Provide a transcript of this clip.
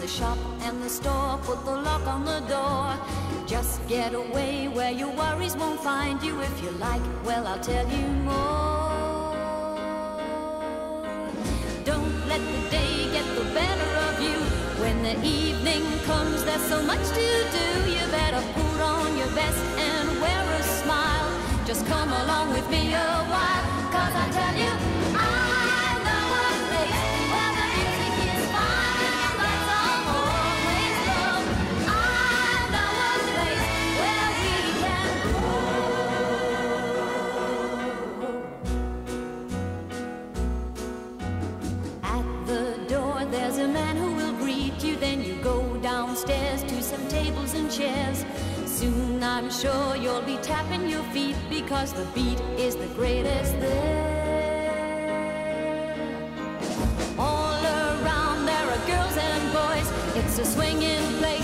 the shop and the store, put the lock on the door. Just get away where your worries won't find you. If you like, well, I'll tell you more. Don't let the day get the better of you. When the evening comes, there's so much to do. You better put on your best and wear a smile. Just come along with me a while, 'cause I tell you, I know a place where the music is fine and the lights are always low. I know a place where we can go. At the door there's a man who will greet you. Then you go downstairs to some tables and chairs. Soon I'm sure you'll be tapping your feet, because the beat is the greatest there. All around there are girls and boys. It's a swinging place.